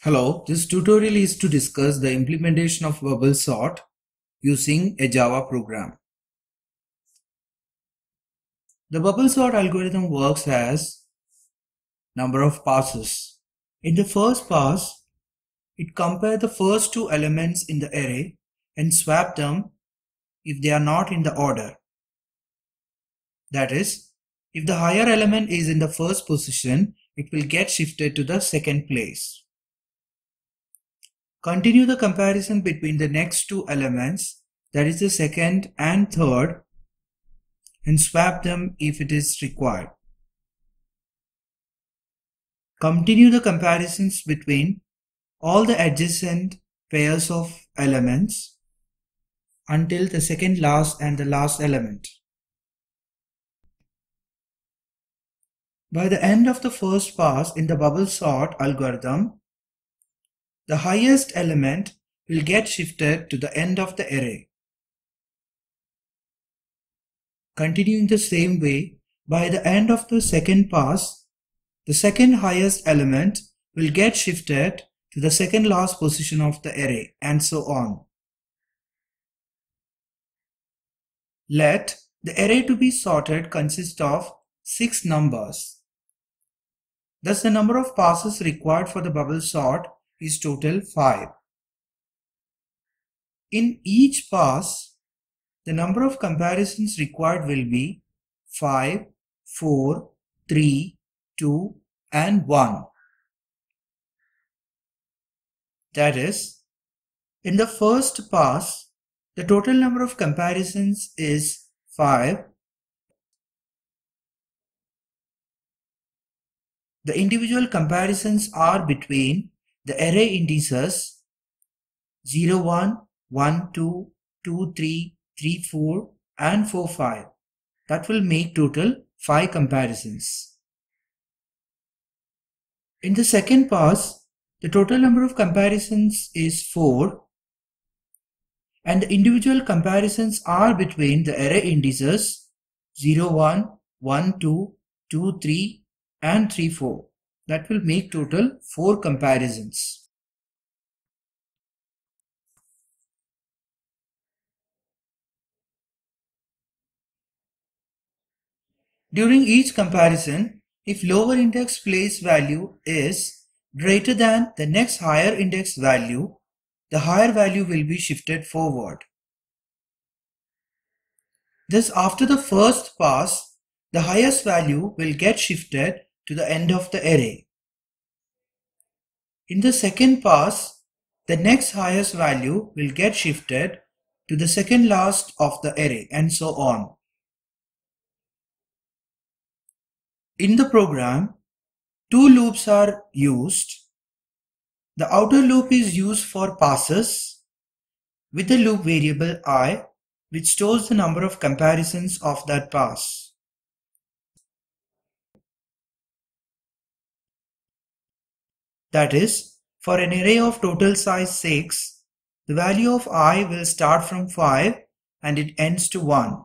Hello, this tutorial is to discuss the implementation of bubble sort using a Java program. The bubble sort algorithm works as number of passes. In the first pass, it compares the first two elements in the array and swap them if they are not in the order. That is, if the higher element is in the first position, it will get shifted to the second place. Continue the comparison between the next two elements, that is the second and third, and swap them if it is required. Continue the comparisons between all the adjacent pairs of elements until the second last and the last element. By the end of the first pass in the bubble sort algorithm, the highest element will get shifted to the end of the array. Continuing the same way, by the end of the second pass, the second highest element will get shifted to the second last position of the array, and so on. Let the array to be sorted consist of 6 numbers. Thus, the number of passes required for the bubble sort is total 5. In each pass, the number of comparisons required will be 5, 4, 3, 2, and 1. That is, in the first pass, the total number of comparisons is 5. The individual comparisons are between the array indices 0, 1, 1, 2, 2, 3, 3, 4, and 4, 5. That will make total 5 comparisons. In the second pass, the total number of comparisons is 4, and the individual comparisons are between the array indices 0, 1, 1, 2, 2, 3, and 3, 4. That will make total 4 comparisons. During each comparison, if lower index place value is greater than the next higher index value, the higher value will be shifted forward. Thus, after the first pass, the highest value will get shifted to the end of the array. In the second pass, the next highest value will get shifted to the second last of the array, and so on. In the program, 2 loops are used. The outer loop is used for passes with the loop variable I, which stores the number of comparisons of that pass. That is, for an array of total size 6, the value of I will start from 5 and it ends to 1.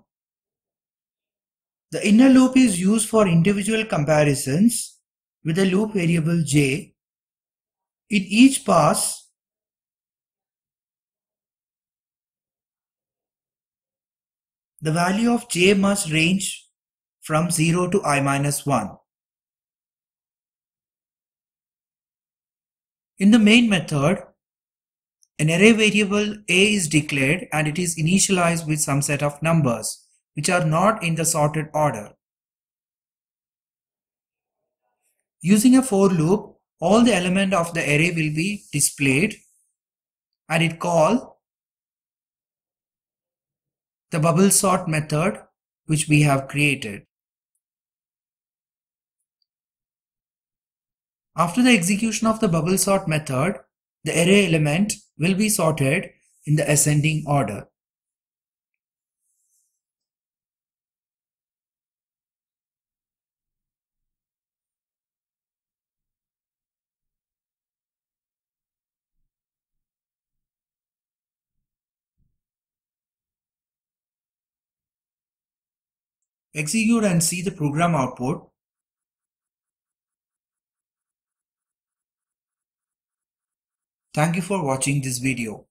The inner loop is used for individual comparisons with the loop variable j. In each pass, the value of j must range from 0 to I minus 1. In the main method, an array variable a is declared and it is initialized with some set of numbers which are not in the sorted order. Using a for loop, all the elements of the array will be displayed and it calls the bubble sort method which we have created. After the execution of the bubble sort method, the array element will be sorted in the ascending order. Execute and see the program output. Thank you for watching this video.